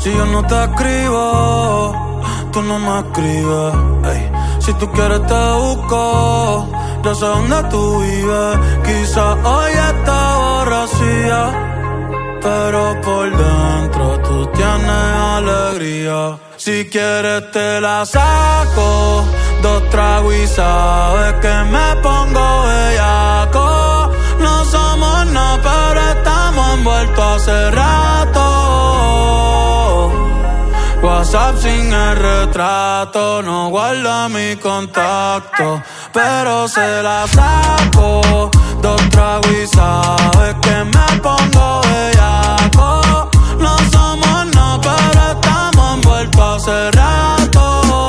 Si yo no te escribo, tú no me escribes. Ey. Si tú quieres te busco, yo sé dónde tú vives. Quizás hoy está borracía, pero por dentro tú tienes alegría. Si quieres te la saco, 2 tragos y sabes que me pongo bellaco. No somos nada, pero estamos envueltos hace rato. WhatsApp sin el retrato, no guarda mi contacto, pero se la saco, 2 tragos y sabes que me pongo bellaco. No somos nada, pero estamos envueltos hace rato.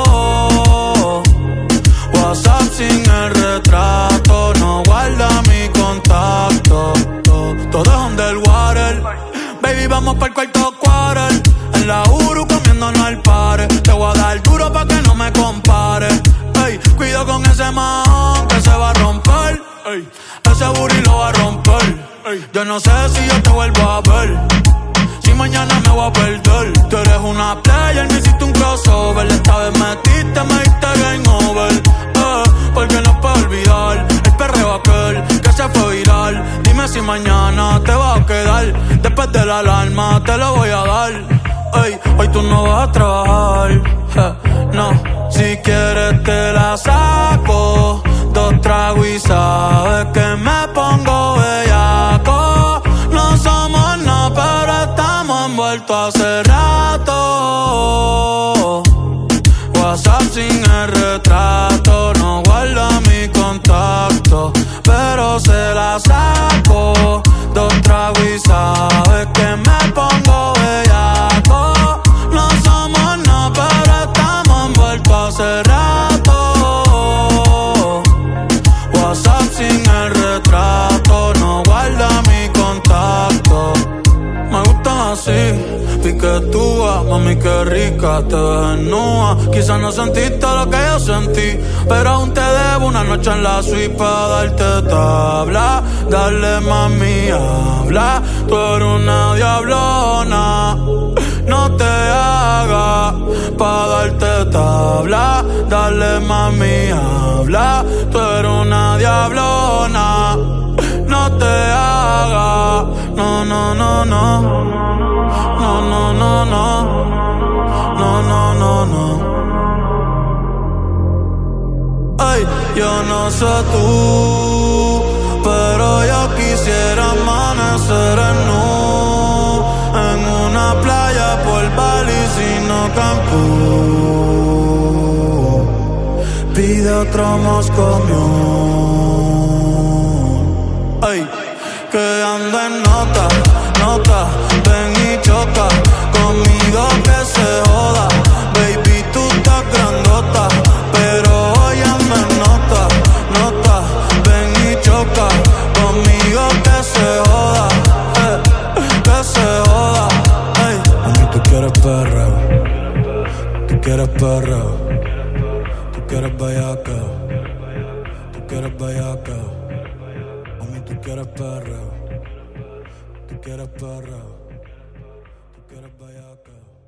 WhatsApp sin el retrato, no guarda mi contacto. Todo es underwater, baby, vamos pa'l cuarto quarter. En la Uru comiéndonos al pare. Te voy a dar duro pa' que no me compare. Ey, cuido con ese man que se va a romper. Ey, ese booty lo va a romper. Ey, yo no sé si yo te vuelvo a ver, si mañana me voy a perder. Tú eres una player, me hiciste un crossover. Esta vez me diste game over. Porque no puedo olvidar el perreo aquel que se fue viral. Dime si mañana te vas a quedar. Después de la alarma te lo voy a dar. Ey, hoy tú no vas a trabajar, no. Si quieres te la saco, 2 tragos y sabes que me pongo bellaco. No somos nada, pero estamos envueltos hace rato. WhatsApp sin el retrato, no guarda mi contacto, pero se la saco, 2 tragos y sabes que me pongo bellaco. No somos nada, pero estamos envueltos hace rato. WhatsApp sin el retrato, no guarda mi contacto. Me gustan así, piquetúa, mami qué rica, te ves desnuda. Quizás no sentiste lo que yo sentí, pero aún te debo una noche en la suite pa' darte tabla. Dale mami, habla, tú eres una diablona. No te hagas pa' darte tabla. Dale mami, habla, tú eres una diablona. No te hagas, no, no, no, no. No, no, no, no. No, no, no, no. Ay, yo no sé tú, pero yo quisiera amanecer en una playa por Bali, sino Cancún. Pide otro Moscow Mule. Ay, que anda en nota, nota. Ven y choca conmigo que se joda. Baby, tú estás grandota, pero hoy anda en nota, nota. Ven y choca conmigo que se joda, que se joda. Ey, mami, tú quieres perreo, tú quieres perreo, tú quieres bellaca, tú quieres bellaca. Mami, tú quieres perreo, tú quieres perreo, tú quieres bellaca.